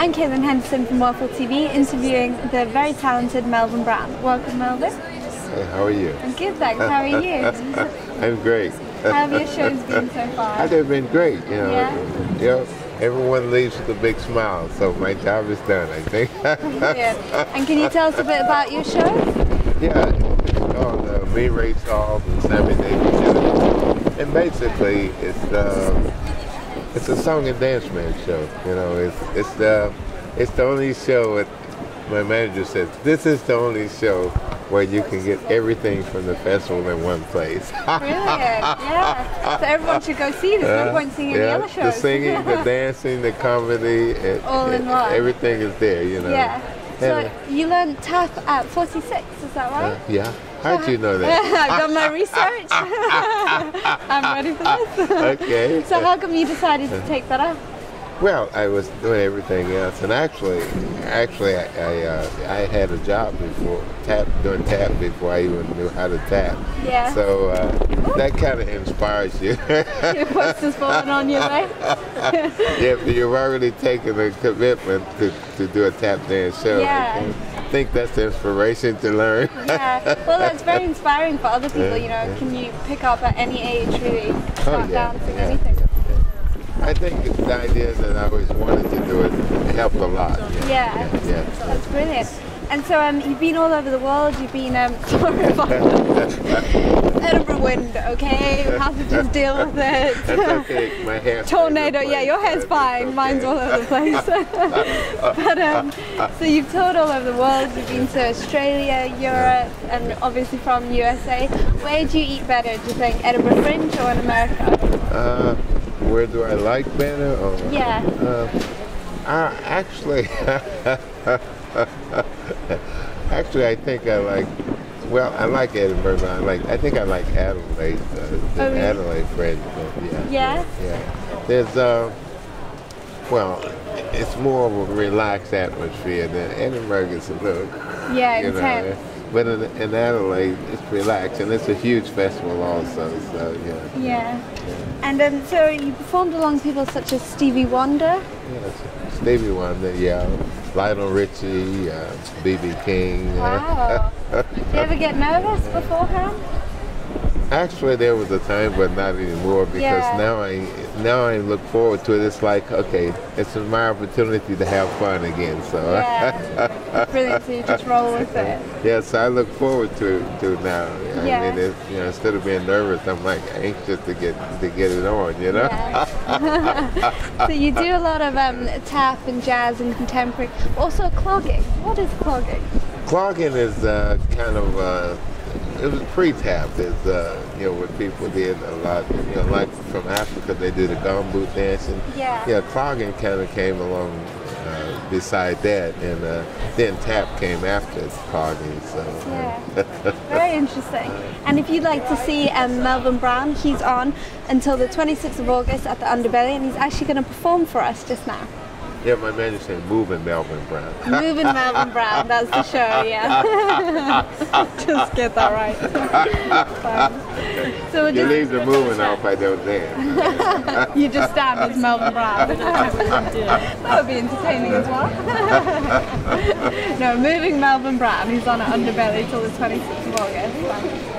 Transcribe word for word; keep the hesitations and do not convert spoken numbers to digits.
I'm Caitlin Henderson from Waffle T V, interviewing the very talented Melvin Brown. Welcome, Melvin. Hey, how are you? I'm good, thanks. How are you? I'm great. How have your shows been so far? They've been great, you know. Yeah? Yep. Everyone leaves with a big smile, so my job is done, I think. Yeah. And can you tell us a bit about your show? Yeah, it's called uh, Me Race Hall and Sammy Davis Show. And basically, it's uh, it's a song and dance man show. You know, it's it's the it's the only show. That my manager says this is the only show where you can get everything from the festival in one place. Brilliant, yeah. So everyone should go see this. No point seeing any yeah, other shows. The singing, the dancing, the comedy, it, all in it, one. Everything is there, you know. Yeah. So and, you learned tap at forty-six, is that right? Uh, yeah. How'd you know that? I've done my research. I'm ready for this. Okay. So how come you decided to take that up? Well, I was doing everything else, and actually, actually, I I, uh, I had a job before tap doing tap before I even knew how to tap. Yeah. So uh, that kind of inspires you. Your post is falling on your leg. Yeah, but you've already taken a commitment to, to do a tap dance show. Yeah. I think that's the inspiration to learn. Yeah. Well, that's very inspiring for other people. Yeah, You know, yeah. can you pick up at any age really start Oh, yeah, dancing, yeah. anything? I think the idea that I always wanted to do it helped a lot. Yeah. Yeah. Yeah. yeah. That's brilliant. And so um, you've been all over the world. You've been um, sorry about Edinburgh wind. Okay, we have to just deal with it. That's okay. My hair. Tornado. Yeah, your hair's fine. Mine's all over the place. But um, so you've toured all over the world. You've been to Australia, Europe, and obviously from U S A. Where do you eat better? Do you think Edinburgh Fringe or in America? Uh, where do I like better? Or, Yeah. Uh, uh, actually, actually, I think I like. Well, I like Edinburgh, but I like. I think I like Adelaide. Uh, the Oh, really? Adelaide Fringe. uh, Yeah. Yeah? Yeah. There's uh. Well, it's more of a relaxed atmosphere than Edinburgh is a little. Yeah, You know, intense. but in, in Adelaide, it's relaxed, and it's a huge festival also. So yeah. Yeah. yeah. And um, so you performed along people such as Stevie Wonder. Yes, Stevie Wonder, yeah, Lionel Richie, uh, B B King. Wow. Do you ever get nervous beforehand? Actually, there was a time, but not anymore, because Yeah. now I now I look forward to it. It's like, okay, it's my opportunity to have fun again. So Yeah. Brilliant. So you just roll with it. yes, I look forward to to it now. I Yeah. mean, it, you know, instead of being nervous, I'm like anxious to get to get it on. You know. Yeah. So you do a lot of um, tap and jazz and contemporary. Also clogging. What is clogging? Clogging is uh, kind of, uh, it was pre-tap. It's, uh, you know, what people did a lot, you know, like from Africa, they do the gumboot dancing. Yeah. Yeah, clogging kind of came along uh, beside that, and uh, then tap came after clogging, so. uh, Yeah. Very interesting. And if you'd like to see um, Melvin Brown, he's on until the twenty-sixth of August at the Underbelly, and he's actually going to perform for us just now. Yeah, my manager said Movin Melvin Brown. Movin Melvin Brown, that's the show, yeah. Just get that right. So we'll You just, leave the moving off, I don't dance. you just stand as Melvin Brown. That would be entertaining as well. No, Moving Melvin Brown, he's on at Underbelly till the twenty-sixth of August.